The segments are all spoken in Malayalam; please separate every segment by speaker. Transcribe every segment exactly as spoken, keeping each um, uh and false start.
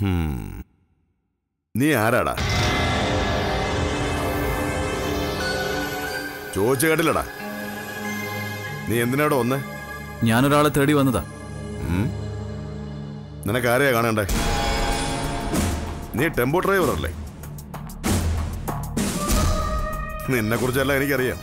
Speaker 1: നീ ആരാടാ? ചോദിച്ചു കേട്ടില്ലടാ. നീ എന്തിനാടോ വന്നേ?
Speaker 2: ഞാനൊരാളെ തേടി വന്നതാ.
Speaker 1: നിനക്കാരെയാ കാണണ്ടേ? നീ ടെമ്പോ ഡ്രൈവർ അല്ലേ? നിന്നെ കുറിച്ചല്ല എനിക്കറിയാം.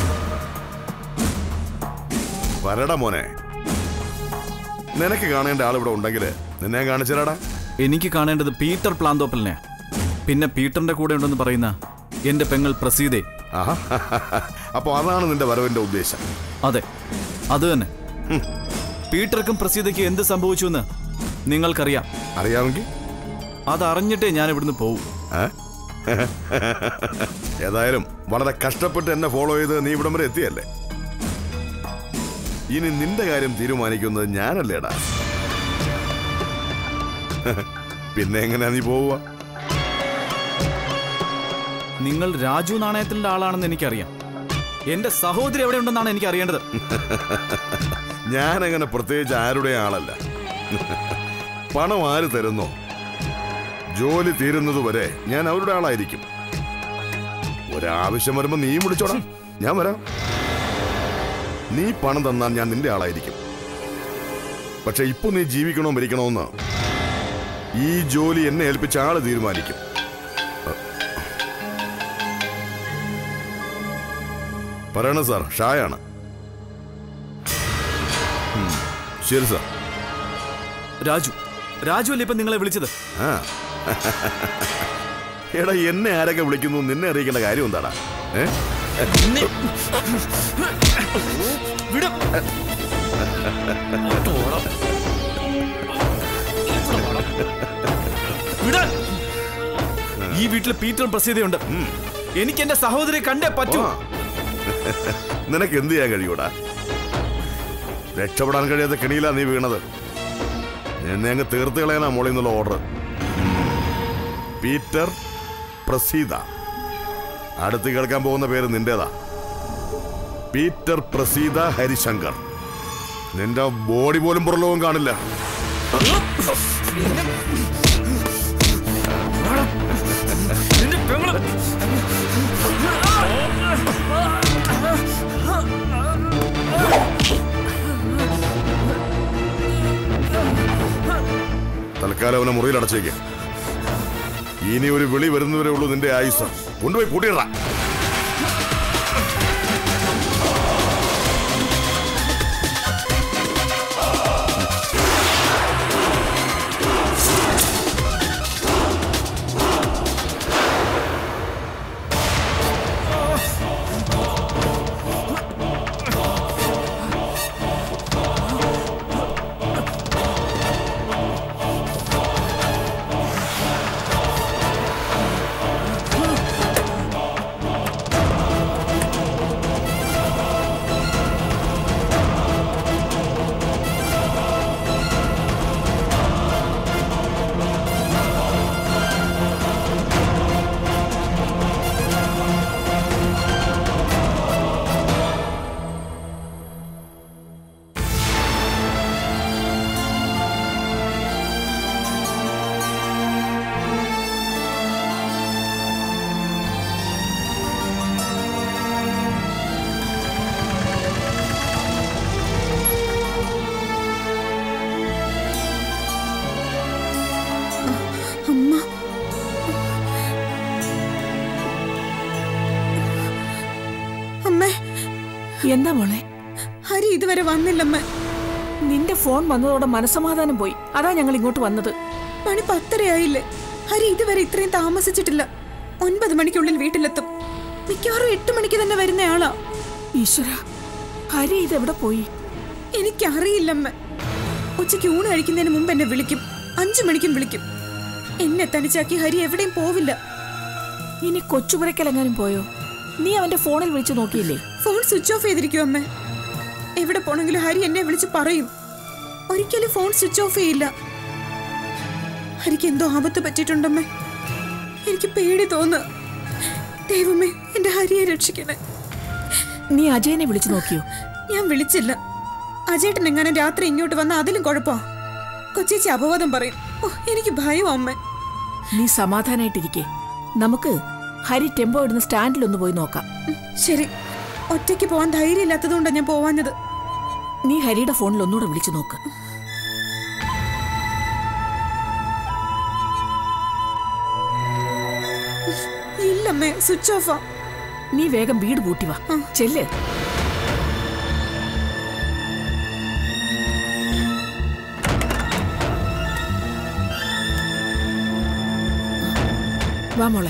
Speaker 1: വരടാ മോനെ. നിനക്ക് കാണേണ്ട ആളിവിടെ ഉണ്ടെങ്കിൽ നിന്നെ കാണിച്ചരാടാ.
Speaker 2: എനിക്ക് കാണേണ്ടത് പീറ്റർ പ്ലാന്തോപ്പലിനെ. പിന്നെ പീറ്ററിന്റെ കൂടെ ഉണ്ടെന്ന് പറയുന്ന എന്റെ പെങ്ങൾ പ്രസീതേ.
Speaker 1: അപ്പൊ അതാണ് നിന്റെ വരവിന്റെ ഉദ്ദേശം?
Speaker 2: അതെ, അത് തന്നെ. പീറ്റർക്കും പ്രസീതയ്ക്കും എന്ത് സംഭവിച്ചു എന്ന് നിങ്ങൾക്കറിയാം.
Speaker 1: അറിയാമെങ്കിൽ
Speaker 2: അതറിഞ്ഞിട്ടേ ഞാൻ ഇവിടുന്ന് പോവും.
Speaker 1: ഏതായാലും വളരെ കഷ്ടപ്പെട്ട് എന്നെ ഫോളോ ചെയ്ത് നീ ഇവിടം വരെ എത്തിയല്ലേ. ഇനി നിന്റെ കാര്യം തീരുമാനിക്കുന്നത് ഞാനല്ലേടാ. പിന്നെ എങ്ങനെയാ നീ പോവുക?
Speaker 2: നിങ്ങൾ രാജു നാണയത്തിന്റെ ആളാണെന്ന് എനിക്കറിയാം. എന്റെ സഹോദരി എവിടെ ഉണ്ടെന്നാണ് എനിക്ക് അറിയേണ്ടത്.
Speaker 1: ഞാനങ്ങനെ പ്രത്യേകിച്ച് ആരുടെ ആളല്ല. പണം ആര് തരുന്നോ ജോലി തീരുന്നതുവരെ ഞാൻ അവരുടെ ആളായിരിക്കും. ഒരാവശ്യം വരുമ്പോ നീ വിളിച്ചോടാ, ഞാൻ വരാം. നീ പണം തന്നാൽ ഞാൻ നിന്റെ ആളായിരിക്കും. പക്ഷെ ഇപ്പൊ നീ ജീവിക്കണോ മരിക്കണോന്ന് ഈ ജോലി എന്നെ ഏൽപ്പിച്ച ആള് തീരുമാനിക്കും. പറയണ സാർ, ഷായാണ്. ശരി സാർ.
Speaker 2: രാജു രാജു അല്ലേ ഇപ്പൊ നിങ്ങളെ വിളിച്ചത്?
Speaker 1: ആ എടാ, എന്നെ ആരൊക്കെ വിളിക്കുന്നു നിന്നെ അറിയിക്കേണ്ട കാര്യം എന്താടാ?
Speaker 2: ഈ വീട്ടിൽ പീറ്ററും പ്രസീതയുണ്ട്. എനിക്ക് എന്റെ സഹോദരിയെ കണ്ടേ പറ്റൂ.
Speaker 1: നിനക്ക് എന്ത് ചെയ്യാൻ കഴിയൂടാ? രക്ഷപ്പെടാൻ കഴിയാത്ത കെണിയിലാ നീ വീണത്. എന്നെ അങ്ങ് തീർത്ത് കളയാനാ മോളിൽ നിന്നുള്ള ഓർഡർ. പീറ്റർ, പ്രസീത. അടുത്ത് കേൾക്കാൻ പോകുന്ന പേര് നിന്റേതാ. പീറ്റർ, പ്രസീത, ഹരിശങ്കർ. നിന്റെ ബോഡി പോലും പുറലോകം കാണില്ല. തൽക്കാലം അവനെ മുറിയിൽ അടച്ചേക്ക്. ഇനി ഒരു വിളി വരുന്നവരേ ഉള്ളൂ നിന്റെ ആയുസ്. കൊണ്ടുപോയി പൂട്ടിയിട.
Speaker 3: എന്താ മോളെ?
Speaker 4: ഹരി ഇതുവരെ വന്നില്ലമ്മ.
Speaker 3: നിന്റെ ഫോൺ വന്നതോടെ മനസ്സമാധാനം പോയി. അതാ ഞങ്ങൾ ഇങ്ങോട്ട് വന്നത്.
Speaker 4: മണി പത്തരയായില്ലേ? ഹരി ഇതുവരെ ഇത്രയും താമസിച്ചിട്ടില്ല. ഒൻപത് മണിക്കുള്ളിൽ വീട്ടിലെത്തും. മിക്കവാറും എട്ട് മണിക്ക് തന്നെ വരുന്നയാളാ.
Speaker 3: ഈശ്വര, ഹരി ഇതെവിടെ പോയി?
Speaker 4: എനിക്കറിയില്ലമ്മ. ഉച്ചയ്ക്ക് ഊണ് കഴിക്കുന്നതിന് മുമ്പ് എന്നെ വിളിക്കും. അഞ്ചു മണിക്കും വിളിക്കും. എന്നെ തനിച്ചാക്കി ഹരി എവിടെയും പോവില്ല.
Speaker 3: ഇനി കൊച്ചുപുരക്കലെങ്ങാനും പോയോ? നീ അവന്റെ ഫോണിൽ വിളിച്ചു നോക്കിയില്ലേ?
Speaker 4: ഫോൺ സ്വിച്ച് ഓഫ് ചെയ്തിരിക്കും അമ്മ. എവിടെ പോണെങ്കിലും ഹരി എന്നെ വിളിച്ച് പറയും. ഒരിക്കലും ഫോൺ സ്വിച്ച് ഓഫ് ചെയ്യില്ല. ഹരിക്ക് എന്തോ ആപത്ത് പറ്റിയിട്ടുണ്ടമ്മേ. എനിക്ക് പേടി തോന്നുന്നു. ദൈവമേ, എന്റെ ഹരിയെ രക്ഷിക്കണേ.
Speaker 3: നീ അജയനെ വിളിച്ചു നോക്കിയോ?
Speaker 4: ഞാൻ വിളിച്ചില്ല. അജയേട്ടൻ എങ്ങനെ രാത്രി ഇങ്ങോട്ട് വന്ന അതിലും കുഴപ്പമാ. കൊച്ചേച്ചി അപവാദം പറയും. എനിക്ക് ഭയം അമ്മ.
Speaker 3: നീ സമാധാനായിട്ടിരിക്കേ. നമുക്ക് ഹരി ടെമ്പോ ഇടുന്ന സ്റ്റാൻഡിലൊന്ന് പോയി നോക്കാം.
Speaker 4: ശരി. ഒറ്റയ്ക്ക് പോവാൻ ധൈര്യം ഇല്ലാത്തതുകൊണ്ടാണ് ഞാൻ പോവാഞ്ഞത്.
Speaker 3: നീ ഹരിയുടെ ഫോണിൽ ഒന്നുകൂടെ വിളിച്ചു നോക്ക്.
Speaker 4: ഇല്ലമ്മേ, സ്വിച്ച് ഓഫാ.
Speaker 3: നീ വേഗം വീട് പൂട്ടി വാ. ചെല്ല്. വാ മോളെ.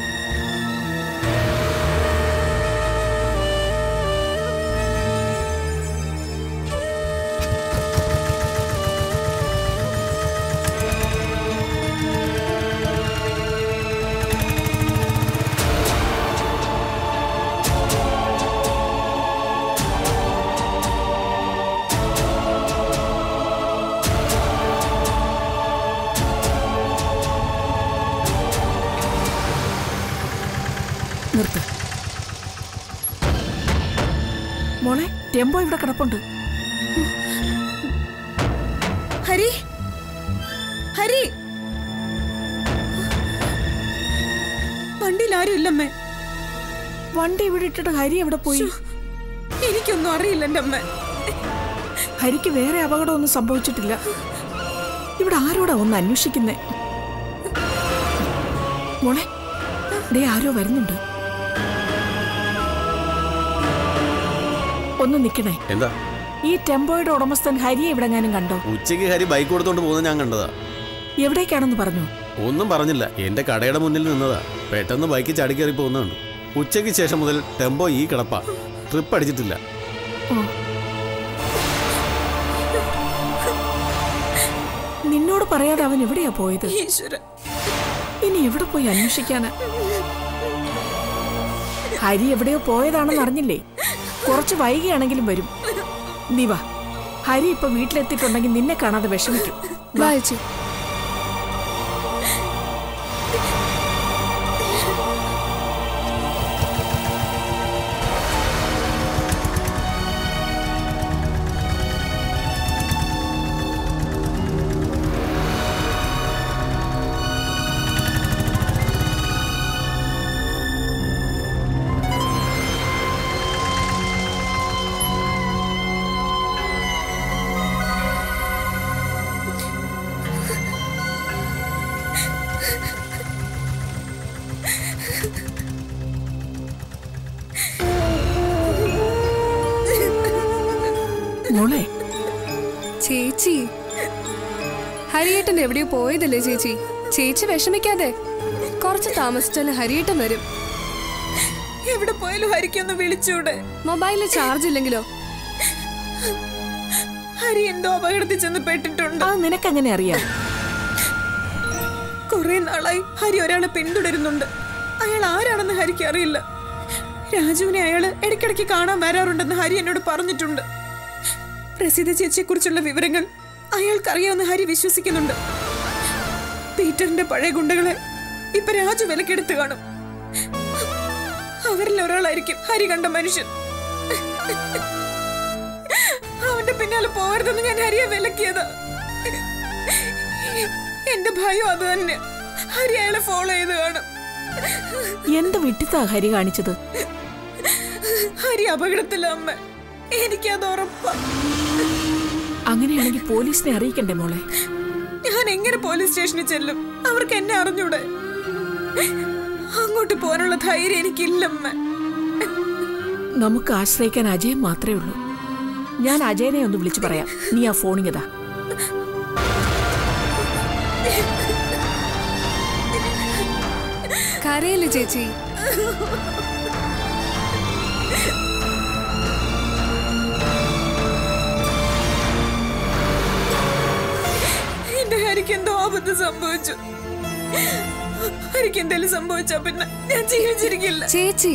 Speaker 3: നിർത്ത് മോളെ. ടെമ്പോ ഇവിടെ കിടപ്പുണ്ട്.
Speaker 4: ഹരി, ഹരി, വണ്ടിയിൽ ആരും ഇല്ലമ്മേ.
Speaker 3: വണ്ടി ഇവിടെ ഇട്ടിട്ട് ഹരി എവിടെ പോയി?
Speaker 4: എനിക്കൊന്നും അറിയില്ല എന്റെ അമ്മ.
Speaker 3: ഹരിക്ക് വേറെ അപകടമൊന്നും സംഭവിച്ചിട്ടില്ല. ഇവിടെ ആരോടാ ഒന്ന് അന്വേഷിക്കുന്നേ? മോളെ, ദേ ആരോ വരുന്നുണ്ട്. ഒന്ന് നിക്കണേ.
Speaker 5: എന്താ?
Speaker 3: ഈ ടെമ്പോയുടെ ഉടമസ്ഥൻ ഹരിയെ എവിടെങ്ങാനും കണ്ടോ?
Speaker 5: ഉച്ചയ്ക്ക് ഹരി ബൈക്ക് കൊടുത്തോണ്ട് പോകുന്നത് ഞാൻ കണ്ടതാ.
Speaker 3: എവിടേക്കാണെന്ന് പറഞ്ഞു?
Speaker 5: ഒന്നും പറഞ്ഞില്ല. എന്റെ കടയുടെ മുന്നിൽ നിന്നതാ. പെട്ടെന്ന് ബൈക്ക് ചാടിക്കേറി പോകുന്നുണ്ട്. ഉച്ചയ്ക്ക് ശേഷം മുതൽ ടെമ്പോ ഈ കിടപ്പാ. ട്രിപ്പ് അടിച്ചിട്ടില്ല.
Speaker 3: നിന്നോട് പറയാതെ അവൻ എവിടെയാ പോയത്? ഇനി എവിടെ പോയി അന്വേഷിക്കാനാ? ഹരി എവിടെയോ പോയതാണെന്ന് അറിഞ്ഞില്ലേ? കുറച്ച് വൈകിയാണെങ്കിലും വരും. നീ വാ. ഹരി ഇപ്പൊ വീട്ടിലെത്തിയിട്ടുണ്ടെങ്കിൽ നിന്നെ കാണാതെ വിഷമിക്കും. വായിച്ചു. മോളെ.
Speaker 6: ചേച്ചി, ഹരിയേട്ടൻ എവിടെയോ പോയതല്ലേ ചേച്ചി? ചേച്ചി വിഷമിക്കാതെ. കുറച്ച് താമസിച്ചാലും ഹരിയേട്ടൻ വരും.
Speaker 4: എവിടെ പോയാലും ഹരിക്കൊന്ന് വിളിച്ചൂടെ?
Speaker 6: മൊബൈലിൽ ചാർജ് ഇല്ലെങ്കിലോ?
Speaker 4: ഹരി എന്തോ അപകടത്തിൽ ചെന്ന് പെട്ടിട്ടുണ്ട്.
Speaker 3: അത് നിനക്കെങ്ങനെ അറിയാം?
Speaker 4: കുറെ നാളായി ഹരി ഒരാളെ പിന്തുടരുന്നുണ്ട്. അയാൾ ആരാണെന്ന് ഹരിക്ക് അറിയില്ല. രാജുവിനെ അയാള് ഇടയ്ക്കിടയ്ക്ക് കാണാൻ വരാറുണ്ടെന്ന് ഹരി എന്നോട് പറഞ്ഞിട്ടുണ്ട്. പ്രസീത ചേച്ചിയെ കുറിച്ചുള്ള വിവരങ്ങൾ അയാൾക്കറിയാവുന്ന ഹരി വിശ്വസിക്കുന്നുണ്ട്. പീറ്ററിന്റെ പഴയ ഗുണ്ടകളെ ഇപ്പൊ രാജു വിലക്കെടുത്ത് കാണും. അവരിൽ ഒരാളായിരിക്കും ഹരി കണ്ട മനുഷ്യൻ. അവന്റെ പിന്നാലെ പോകരുതെന്ന് ഞാൻ ഹരിയെ വിലക്കിയത്. എന്റെ ഭയം അത് തന്നെ. ഹരി അയാളെ ഫോളോ ചെയ്ത് കാണും.
Speaker 3: എന്ത് വിട്ടിത്താ ഹരി കാണിച്ചത്?
Speaker 4: ഹരി അപകടത്തില്ല അമ്മ. എനിക്കത് ഉറപ്പാ.
Speaker 3: അങ്ങനെയാണെങ്കിൽ പോലീസിനെ അറിയിക്കണ്ടേ മോളെ?
Speaker 4: ഞാൻ എങ്ങനെ പോലീസ് സ്റ്റേഷനിൽ ചെല്ലും? അവർക്ക് എന്നെ അറിഞ്ഞൂടെ? അങ്ങോട്ട് പോകാനുള്ള ധൈര്യം എനിക്കില്ലമ്മ.
Speaker 3: നമുക്ക് ആശ്രയിക്കാൻ അജയൻ മാത്രമേ ഉള്ളൂ. ഞാൻ അജയനെ ഒന്ന് വിളിച്ചു പറയാം. നീ ആ ഫോണിങ്ങതാ.
Speaker 6: കരയില്ലേ ചേച്ചി?
Speaker 4: എന്റെ ഹരിക്ക് എന്തോ ആപത്ത് സംഭവിച്ചു. ഹരിക്ക് എന്തെങ്കിലും സംഭവിച്ചാ പിന്നെ ഞാൻ ജീവിച്ചിരിക്കില്ല.
Speaker 6: ചേച്ചി,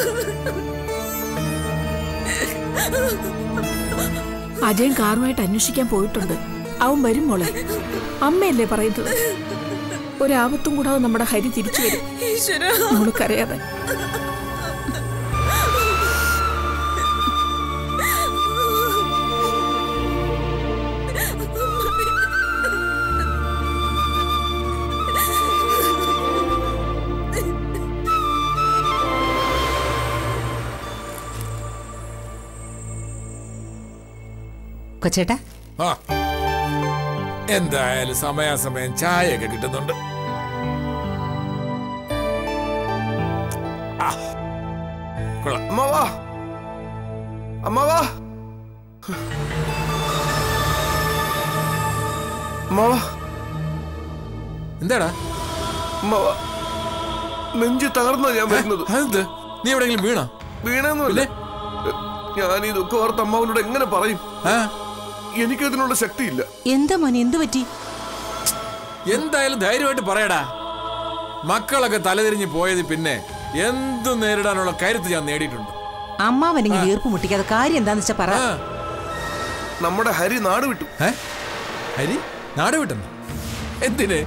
Speaker 3: അജയൻ കാറുമായിട്ട് അന്വേഷിക്കാൻ പോയിട്ടുണ്ട്. അവൻ വരും മോളെ. അമ്മയല്ലേ പറയുന്നത്? ഒരാപത്തും കൂടാതെ നമ്മുടെ ഹരി തിരിച്ചു വരും. മോൾക്കറിയാതെ.
Speaker 7: കൊച്ചേട്ടാ
Speaker 8: എന്തായാലും സമയാസമയം ചായയൊക്കെ കിട്ടുന്നുണ്ട്.
Speaker 9: അമ്മാവാ അമ്മാവാ അമ്മാവാ
Speaker 8: എന്താടാ
Speaker 9: അമ്മാവാ നെഞ്ചി തകർന്നാ ഞാൻ വരുന്നത്.
Speaker 8: അതെന്ത്? നീ എവിടെയെങ്കിലും വീണോ?
Speaker 9: വീണെന്നല്ലേ. ഞാൻ ഈ ദുഃഖ വാർത്ത അമ്മാവനോട് എങ്ങനെ പറയും? എനിക്കതിനുള്ള ശക്തിയില്ല.
Speaker 7: എന്താ മോനെ, എന്ത് പറ്റി?
Speaker 8: എന്തായാലും ധൈര്യമായിട്ട് പറയടാ. മക്കളൊക്കെ തലതിരിഞ്ഞ് പോയത് പിന്നെ എന്തു നേരിടാനുള്ള കരുത്ത് ഞാൻ നേടിയിട്ടുണ്ട്.
Speaker 7: അമ്മാവനെങ്കിൽ വീർപ്പ് മുട്ടിക്കാതെ കാര്യം എന്താന്ന് വെച്ചാ പറ.
Speaker 9: നമ്മുടെ ഹരി നാട് വിട്ടു.
Speaker 8: ഹരി നാട് വിട്ടെന്ന്? എന്തിന്?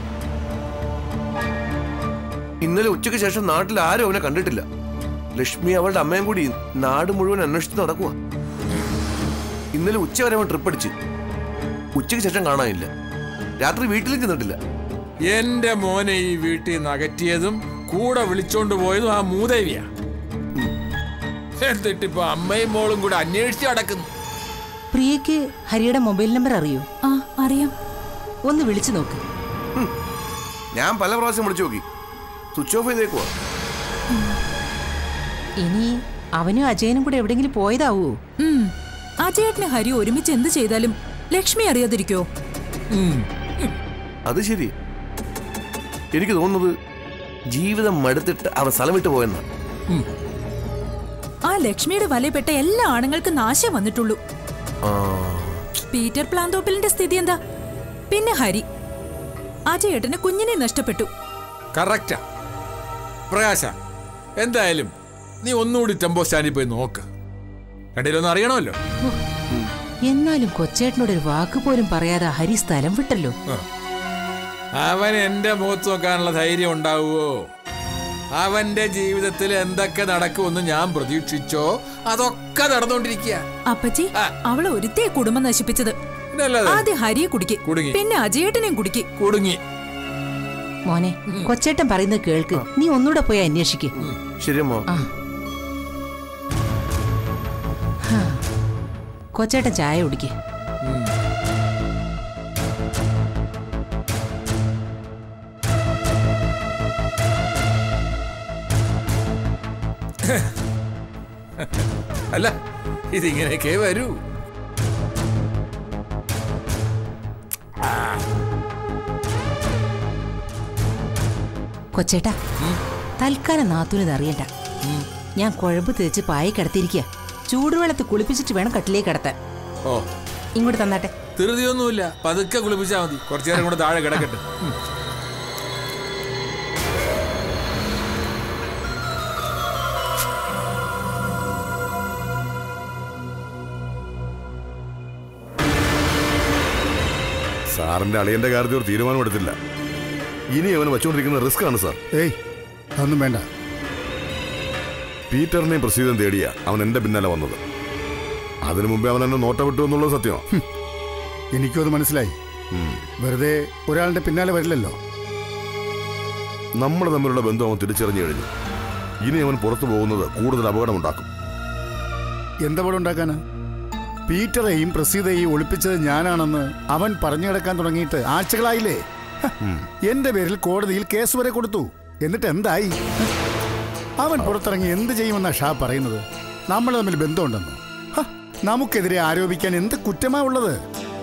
Speaker 9: ഇന്നലെ ഉച്ചയ്ക്ക് ശേഷം നാട്ടിൽ ആരും അവനെ കണ്ടിട്ടില്ല. ലക്ഷ്മി അവളുടെ അമ്മയും കൂടി നാട് മുഴുവൻ അന്വേഷിച്ച് നടക്കുക. ഇന്നലെ ഉച്ച വരെ അവൻ ട്രിപ്പ് അടിച്ച് ഉച്ചയ്ക്ക് ശേഷം കാണാനില്ല. രാത്രി വീട്ടിലും ചെന്നിട്ടില്ല.
Speaker 8: എന്റെ മോനെ ഈ വീട്ടിൽ നിന്ന് അകറ്റിയതും കൂടെ വിളിച്ചോണ്ട് പോയതും ആ മൂദേവിയാ. എന്നിട്ടിപ്പോ അമ്മയും മോളും കൂടെ അന്വേഷിച്ച് നടക്കുന്നു.
Speaker 7: പ്രിയക്ക് ഹരിയുടെ മൊബൈൽ നമ്പർ അറിയോ?
Speaker 3: ആ അറിയാം.
Speaker 7: ഒന്ന് വിളിച്ചു നോക്ക്.
Speaker 9: ഞാൻ പല പ്രാവശ്യം വിളിച്ചു നോക്കി, സ്വിച്ച് ഓഫ് ചെയ്തേക്കുവാ.
Speaker 7: ഇനി അവനും അജയനും കൂടെ എവിടെങ്കിലും പോയതാവൂ.
Speaker 3: അജയേട്ടന് ഹരി ഒരുമിച്ച് എന്ത് ചെയ്താലും ലക്ഷ്മി അറിയാതിരിക്കോ?
Speaker 9: അത് ശരി. എനിക്ക് തോന്നുന്നത് ജീവിതം മടുത്തിട്ട് അവൻ സ്ഥലം വിട്ടു പോയെന്ന.
Speaker 3: ആ ലക്ഷ്മിയുടെ വലയപ്പെട്ട എല്ലാ ആണുങ്ങൾക്കും നാശം വന്നിട്ടുള്ളൂ. പീറ്റർ പ്ലാന്തോപ്പിലിന്റെ സ്ഥിതി എന്താ? പിന്നെ ഹരി. അജയേട്ടന് കുഞ്ഞിനെ നഷ്ടപ്പെട്ടു.
Speaker 8: കറക്റ്റാ പ്രകാശ. എന്തായാലും നീ ഒന്നുകൂടി ടെമ്പോ സ്റ്റാൻഡിൽ പോയി നോക്ക്. രണ്ടിലൊന്നും അറിയണമല്ലോ.
Speaker 7: എന്നാലും കൊച്ചേട്ടനോട് ഒരു വാക്ക് പോലും പറയാതെ ഹരി സ്ഥലം വിട്ടല്ലോ.
Speaker 8: അവൻ എന്റെ മുഖത്ത് നോക്കാനുള്ള ധൈര്യം ഉണ്ടാവുമോ? അവന്റെ ജീവിതത്തിൽ എന്തൊക്കെ നടക്കുമെന്ന് ഞാൻ പ്രതീക്ഷിച്ചോ അതൊക്കെ നടന്നുകൊണ്ടിരിക്കുക.
Speaker 3: അപ്പച്ചി, അവളെ ഒരുത്തേ കുടുംബം നശിപ്പിച്ചത്. ആദ്യം ഹരിയെ കുടുക്കി, പിന്നെ അജയേട്ടനെയും കുടുക്കി.
Speaker 8: കുടുങ്ങി.
Speaker 7: മോനെ, കൊച്ചേട്ടൻ പറയുന്നത് കേൾക്ക്. നീ ഒന്നുകൂടെ പോയി അന്വേഷിക്ക്.
Speaker 9: ശരിയമ്മോ.
Speaker 7: കൊച്ചേട്ടൻ ചായ കുടിക്ക്.
Speaker 8: അല്ല, ഇതിങ്ങനെയൊക്കെ വരൂ.
Speaker 7: കൊച്ചേട്ടാ, തൽക്കാലം നാത്തൂനിത് അറിയണ്ട. ഞാൻ കുഴമ്പ് തേച്ച് പായ കിടത്തിയിരിക്കുക. ചൂടുവെള്ളത്തിൽ കുളിപ്പിച്ചിട്ട് വേണം കട്ടിലേക്ക് കിടത്താൻ.
Speaker 8: ഓ,
Speaker 7: ഇങ്ങോട്ട് തന്നാട്ടെ.
Speaker 8: ധൃതിയൊന്നുമില്ല, പതുക്കെ കുളിപ്പിച്ചാ മതി. കുറച്ചു നേരം കൂടെ താഴെ കിടക്കട്ടെ.
Speaker 1: സാറിന്റെ അളിയന്റെ കാര്യത്തിൽ ഒരു തീരുമാനം എടുത്തില്ല. ഇനി അവന് വെച്ചുകൊണ്ടിരിക്കുന്ന റിസ്ക് ആണ് സാർ.
Speaker 10: ഏയ്, അതൊന്നും വേണ്ട.
Speaker 1: പീറ്ററിനെയും പ്രസീതം തേടിയ അവൻ എന്റെ പിന്നാലെ വന്നത്. അതിനു മുമ്പേ അവൻ എന്നെ നോട്ട വിട്ടു എന്നുള്ളത് സത്യമാണ്.
Speaker 10: എനിക്കും അത് മനസ്സിലായി. വെറുതെ ഒരാളുടെ പിന്നാലെ വരില്ലല്ലോ.
Speaker 1: നമ്മൾ തമ്മിലുള്ള ബന്ധം അവൻ തിരിച്ചറിഞ്ഞു കഴിഞ്ഞു. ഇനി അവൻ പുറത്തു പോകുന്നത് കൂടുതൽ അപകടമുണ്ടാക്കും.
Speaker 10: എന്തപകടം ഉണ്ടാക്കാനാ? പീറ്ററെയും പ്രസീതയെയും ഒളിപ്പിച്ചത് ഞാനാണെന്ന് അവൻ പറഞ്ഞു കിടക്കാൻ തുടങ്ങിയിട്ട് ആഴ്ചകളായില്ലേ? എന്റെ പേരിൽ കോടതിയിൽ കേസ് വരെ കൊടുത്തു. എന്നിട്ട് എന്തായി? അവൻ പുറത്തിറങ്ങി എന്ത് ചെയ്യുമെന്നാ ഷാ പറയുന്നത്? നമ്മൾ തമ്മിൽ ബന്ധമുണ്ടെന്ന്. നമുക്കെതിരെ ആരോപിക്കാൻ എന്ത് കുറ്റമാ ഉള്ളത്?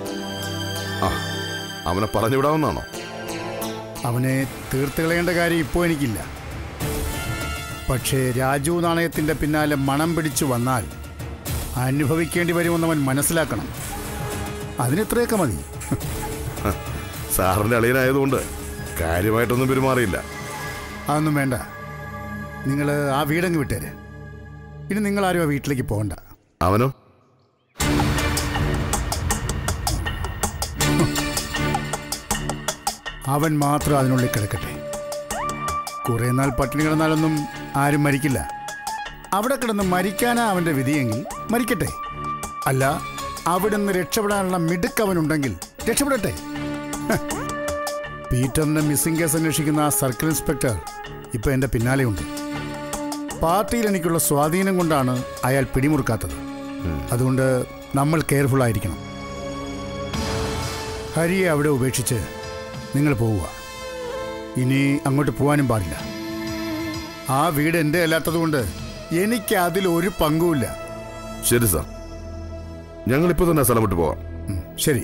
Speaker 1: അവനെ പറഞ്ഞുവിടാമെന്നാണോ?
Speaker 10: അവനെ തീർത്ത് കളയേണ്ട കാര്യം ഇപ്പോൾ എനിക്കില്ല. പക്ഷേ രാജു നാണയത്തിന്റെ പിന്നാലെ മണം പിടിച്ചു വന്നാൽ അനുഭവിക്കേണ്ടി വരുമെന്ന് അവൻ മനസ്സിലാക്കണം. അതിനെത്രയൊക്കെ മതി.
Speaker 1: സാറിന്റെ അളിയനായതുകൊണ്ട് കാര്യമായിട്ടൊന്നും പെരുമാറിയില്ല.
Speaker 10: അതൊന്നും വേണ്ട. നിങ്ങൾ ആ വീടങ്ങ് വിട്ടേര്. ഇനി നിങ്ങളാരും ആ വീട്ടിലേക്ക് പോകണ്ട.
Speaker 1: അവനോ?
Speaker 10: അവൻ മാത്രം അതിനുള്ളിൽ കിടക്കട്ടെ. കുറെ നാൾ പട്ടിണി കിടന്നാലൊന്നും ആരും മരിക്കില്ല. അവിടെ കിടന്ന് മരിക്കാനാ അവൻ്റെ വിധിയെങ്കിൽ മരിക്കട്ടെ. അല്ല, അവിടെ നിന്ന് രക്ഷപ്പെടാനുള്ള മിടുക്ക് അവനുണ്ടെങ്കിൽ രക്ഷപ്പെടട്ടെ. പീറ്ററിന്റെ മിസ്സിംഗ് കേസ് അന്വേഷിക്കുന്ന ആ സർക്കിൾ ഇൻസ്പെക്ടർ ഇപ്പൊ എൻ്റെ പിന്നാലെയുണ്ട്. പാർട്ടിയിൽ എനിക്കുള്ള സ്വാധീനം കൊണ്ടാണ് അയാൾ പിടിമുറുക്കാത്തത്. അതുകൊണ്ട് നമ്മൾ കെയർഫുൾ ആയിരിക്കണം. ഹരിയെ അവിടെ ഉപേക്ഷിച്ച് നിങ്ങൾ പോവുക. ഇനി അങ്ങോട്ട് പോകാനും പാടില്ല. ആ വീട് എൻ്റെ അല്ലാത്തതുകൊണ്ട് എനിക്ക് അതിൽ ഒരു പങ്കുമില്ല.
Speaker 1: ശരി സാർ, ഞങ്ങളിപ്പോൾ തന്നെ സ്ഥലം വിട്ട് പോവാം.
Speaker 10: ശരി.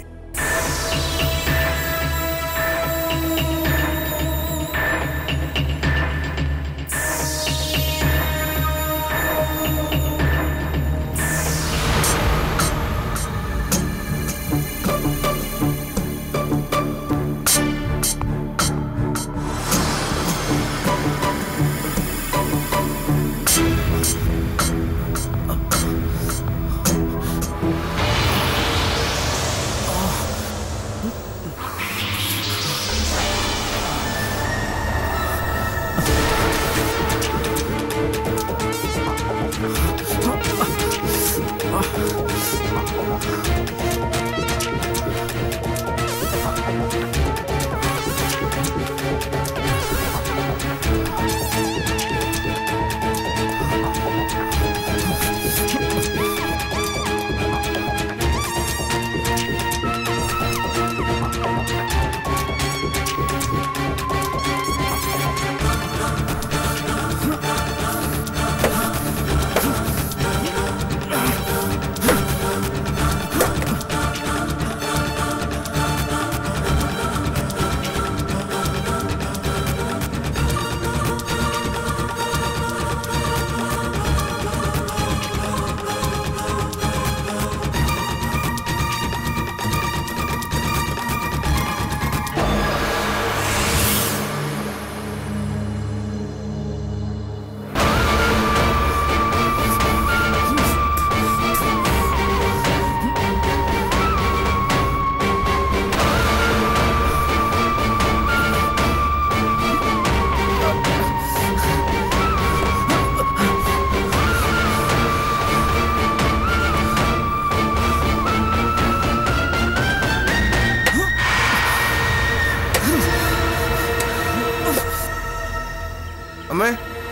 Speaker 9: അമ്മേ,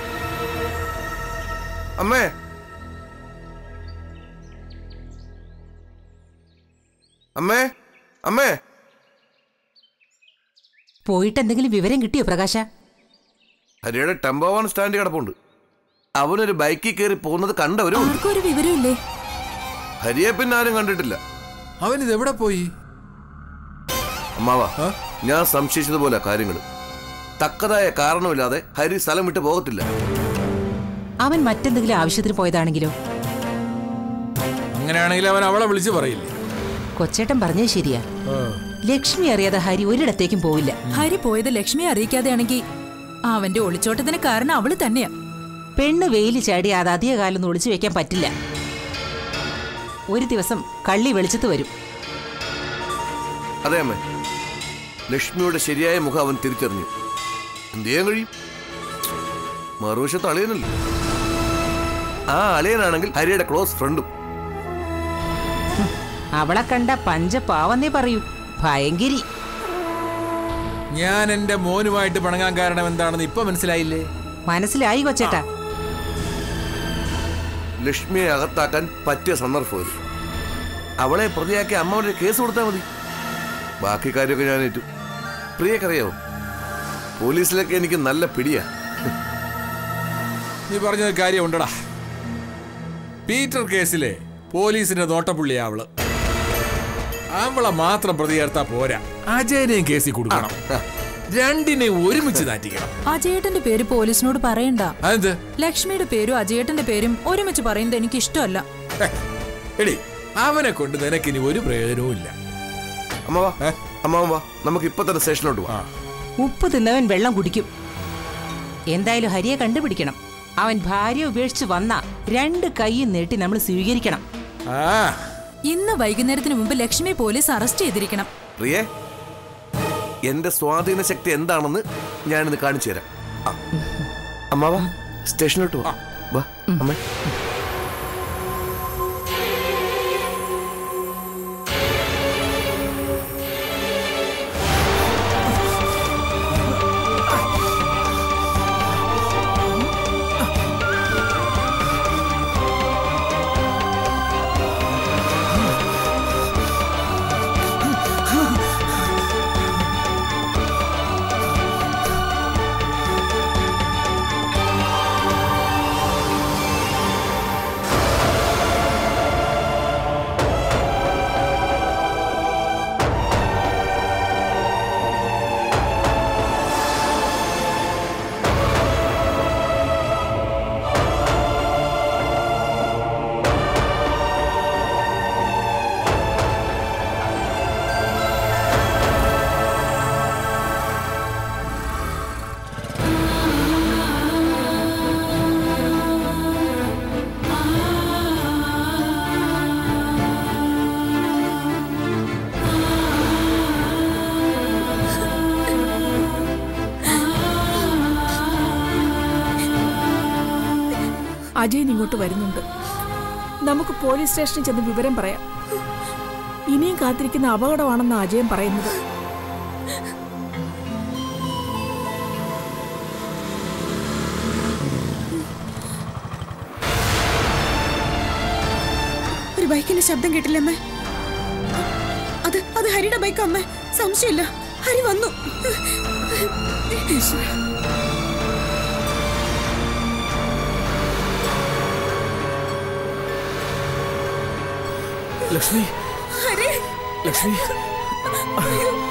Speaker 9: അമ്മേ, അമ്മേ, അമ്മേ.
Speaker 7: പോയിട്ട് എന്തെങ്കിലും വിവരം കിട്ടിയോ പ്രകാശ?
Speaker 9: ഹരിയുടെ ടെമ്പോ വൺ സ്റ്റാൻഡ് കിടപ്പുണ്ട്. അവനൊരു ബൈക്കിൽ കയറി പോകുന്നത് കണ്ടവരും
Speaker 3: വിവരമില്ലേ?
Speaker 9: ഹരിയെ പിന്നെ ആരും കണ്ടിട്ടില്ല.
Speaker 8: അവനിത് എവിടെ പോയി?
Speaker 9: അമ്മാവാ, ഞാൻ സംശയിച്ചതുപോലെ കാര്യങ്ങൾ. തക്കതായ കാരണമില്ലാതെ ഹരി സ്ഥലം വിട്ട് പോകത്തില്ല.
Speaker 7: അവൻ മറ്റെന്തെങ്കിലും ആവശ്യത്തിന് പോയതാണെങ്കിലോ?
Speaker 8: അങ്ങനെയാണെങ്കിൽ അവൻ അവളെ വിളിച്ചു പറയില്ലേ?
Speaker 7: കൊച്ചേട്ടൻ പറഞ്ഞത് ശരിയാ. ലക്ഷ്മി അറിയാതെ ഹരി ഒരിടത്തേക്കും പോവില്ല.
Speaker 3: ഹരി പോയത് ലക്ഷ്മിയെ അറിയിക്കാതെയാണെങ്കിൽ അവന്റെ ഒളിച്ചോട്ടത്തിന് കാരണം അവള് തന്നെയാ.
Speaker 7: പെണ്ണ് വെയില് ചാടി അത് അധിക കാലം ഒളിച്ചു വെക്കാൻ പറ്റില്ല. ഒരു ദിവസം കള്ളി വെളിച്ചത്ത് വരും.
Speaker 9: അതെ അമ്മേ, ലക്ഷ്മിയുടെ ശരിയായ മുഖം അവൻ തിരിച്ചറിഞ്ഞു. എന്ത് ചെയ്യാൻ കഴിയും? മറുവശത്ത് അളിയനല്ലേ. ആ അളിയനാണെങ്കിൽ ഹരിയുടെ ക്ലോസ് ഫ്രണ്ടും.
Speaker 7: അവളെ കണ്ട പഞ്ചപാവന്നേ പറയൂ. ഭയങ്കരി.
Speaker 8: ഞാൻ എന്റെ മോനുമായിട്ട് പിണങ്ങാൻ കാരണം എന്താണെന്ന് ഇപ്പൊ മനസ്സിലായില്ലേ?
Speaker 7: മനസ്സിലായി കൊച്ചേട്ടാ.
Speaker 9: ലക്ഷ്മിയെ അകത്താക്കാൻ പറ്റിയ സന്ദർഭം. അവളെ പ്രതിയാക്കി അമ്മയുടെ കേസ് കൊടുത്താൽ മതി. ബാക്കി കാര്യമൊക്കെ ഞാൻ ഏറ്റു. പ്രിയക്കറിയാവോ, പോലീസിലൊക്കെ എനിക്ക് നല്ല പിടിയാ.
Speaker 8: നീ പറഞ്ഞത് കാര്യം ഉണ്ടടാ. പീറ്റർ കേസിലെ പോലീസിന്റെ നോട്ടപ്പുള്ളിയാ അവള്. അവളെ മാത്രം പ്രതി ചേർത്താ പോരാ, അജയനെയും കേസിൽ കൊടുക്കണം. രണ്ടിനെ ഒരുമിച്ച് നാറ്റിക്കണം.
Speaker 3: അജയേട്ടന്റെ പേര് പോലീസിനോട് പറയണ്ട.
Speaker 8: അതെന്ത്?
Speaker 3: ലക്ഷ്മിയുടെ പേരും അജയേട്ടന്റെ പേരും ഒരുമിച്ച് പറയുന്നത് എനിക്ക് ഇഷ്ടമല്ല.
Speaker 8: എടി, അവനെ കൊണ്ട് നിനക്കിനി ഒരു പ്രയോജനവും ഇല്ല.
Speaker 9: അമ്മാവാ, അമ്മാവാ, നമുക്ക് ഇപ്പൊ തന്നെ സ്റ്റേഷനിലോട്ട് പോവാം.
Speaker 7: ഉപ്പ് തിന്നവൻ വെള്ളം കുടിക്കും. എന്തായാലും ഹരിയെ കണ്ടുപിടിക്കണം. അവൻ ഭാര്യ ഉപേക്ഷിച്ച് വന്ന രണ്ട് കൈയും നീട്ടി നമ്മൾ സ്വീകരിക്കണം.
Speaker 3: ഇന്ന് വൈകുന്നേരത്തിന് മുമ്പ് ലക്ഷ്മി പോലീസ് അറസ്റ്റ് ചെയ്തിരിക്കണം.
Speaker 9: പ്രിയേ, എന്റെ സ്വാധീന ശക്തി എന്താണെന്ന് ഞാനിന്ന് കാണിച്ചു തരാം. അമ്മാവാ, സ്റ്റേഷനിലോട്ട് വാ. വാ അമ്മേ.
Speaker 3: അജയൻ ഇങ്ങോട്ട് വരുന്നുണ്ട്. നമുക്ക് പോലീസ് സ്റ്റേഷനിൽ ചെന്ന് വിവരം പറയാം. ഇനിയും കാത്തിരിക്കുന്ന അപകടമാണെന്ന് അജയൻ പറയുന്നത്.
Speaker 4: ഒരു ബൈക്കിന്റെ ശബ്ദം കേട്ടില്ല അമ്മേ? അത് അത് ഹരിയുടെ ബൈക്ക് അമ്മേ, സംശയമില്ല. ഹരി വന്നു.
Speaker 2: ലക്ഷ്മി,
Speaker 4: ഹരി,
Speaker 2: ലക്ഷ്മി,